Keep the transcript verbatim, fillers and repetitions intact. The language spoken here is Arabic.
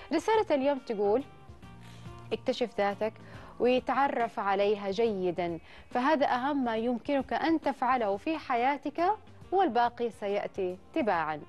رسالة اليوم تقول: اكتشف ذاتك ويتعرف عليها جيدا، فهذا أهم ما يمكنك أن تفعله في حياتك، والباقي سيأتي تباعا.